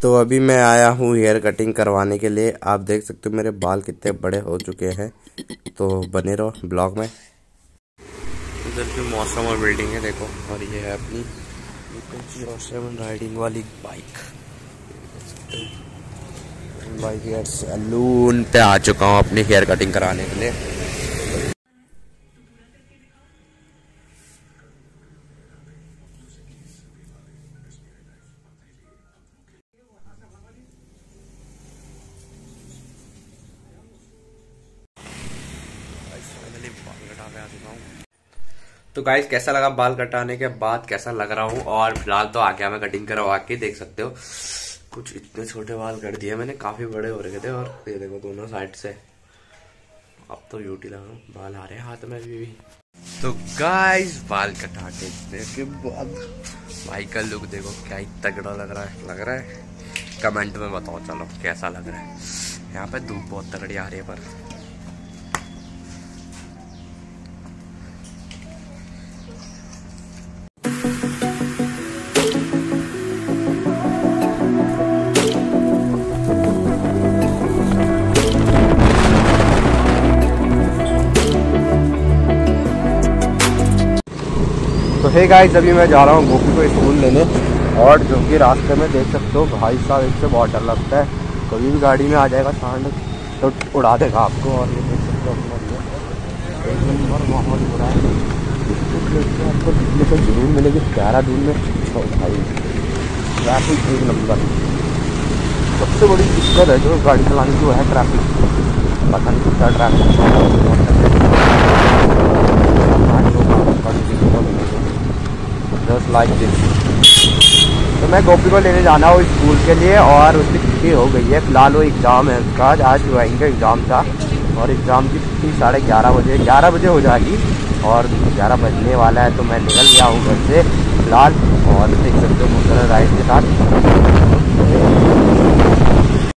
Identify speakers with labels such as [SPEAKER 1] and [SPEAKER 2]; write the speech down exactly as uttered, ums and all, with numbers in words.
[SPEAKER 1] तो अभी मैं आया हूँ हेयर कटिंग करवाने के लिए। आप देख सकते हो मेरे बाल कितने बड़े हो चुके हैं, तो बने रहो ब्लॉग में। इधर भी मौसम और बिल्डिंग है देखो, और ये है अपनी जीरो सेवन राइडिंग वाली बाइक। बाइक हेयर सैलून पे आ चुका हूँ अपनी हेयर कटिंग कराने के लिए। तो गाइस कैसा लगा बाल कटाने के बाद, कैसा लग रहा हूँ? और फिलहाल तो आ गया मैं कटिंग करवा के, देख सकते हो कुछ इतने छोटे बाल कर दिए मैंने, काफी बड़े हो रखे थे। और ये देखो दोनों साइड से अब तो ब्यूटी लगा, बाल आ रहे हैं हाथ में अभी भी। तो गाइस बाल कटा के बाद भाई का लुक देखो, क्या ही तगड़ा लग रहा है। लग रहा है कमेंट में बताओ चलो कैसा लग रहा है। यहाँ पे धूप बहुत तगड़ी आ रही है पर तो हे गाइस अभी मैं जा रहा हूँ गोपी को स्कूल लेने, और जो कि रास्ते में देख सकते हो भाई साहब इससे बहुत डर लगता है, कभी भी गाड़ी में आ जाएगा सांड तो उड़ा देगा आपको। और ये देख सकते हो अपना एक नंबर माहौल हो रहा है, आपको दिखने को जरूर मिलेगी देहरादून में। तो भाई ट्रैफिक एक नंबर, सबसे बड़ी दिक्कत है जो गाड़ी चलाने की वो है ट्रैफिक। पता नहीं कितना ट्रैफिक जस्ट लाइक दिस। तो मैं गोपी को लेने जाना हूँ स्कूल के लिए, और उसकी छुट्टी हो गई है फिलहाल। वो एग्ज़ाम है उसका, आज ड्राइंग का एग्ज़ाम था, और एग्ज़ाम की छुट्टी साढ़े ग्यारह बजे ग्यारह बजे हो जाएगी, और ग्यारह बजने वाला है। तो मैं निकल गया हूँ घर से फिलहाल, और देख सकते हो मोटर राइड के साथ।